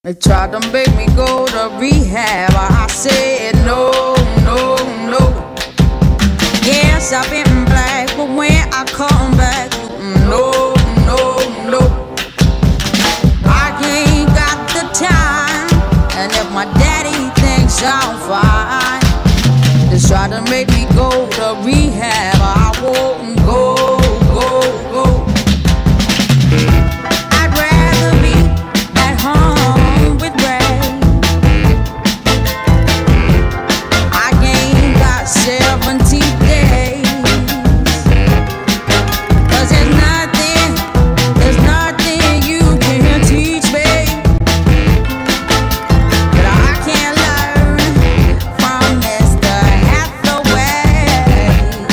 They tried to make me go to rehab. I said no, no, no. Yes, I've been black, but when I come back, no, no, no. I ain't got the time, and if my daddy thinks I'm fine, they try to make me go to rehab. I won't go, go, go. I'd rather be at home with Ray. I ain't got 70 days, 'cause there's nothing you can teach me that I can't learn from Mr. Hathaway.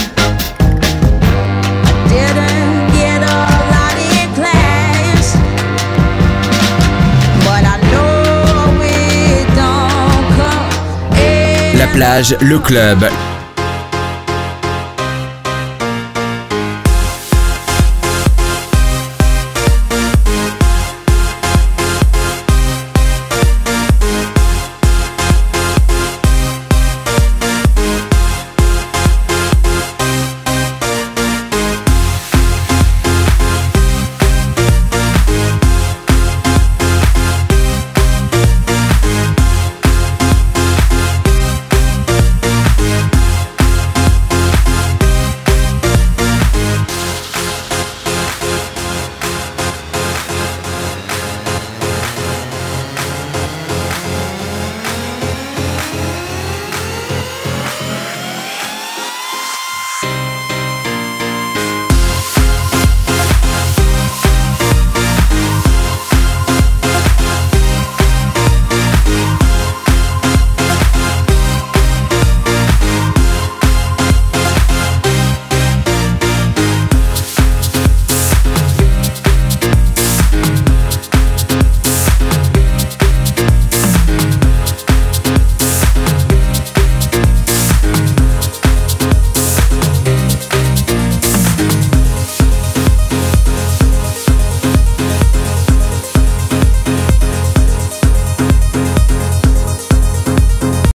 I didn't get a lot in class, but I know it don't come easy. La plage, le club,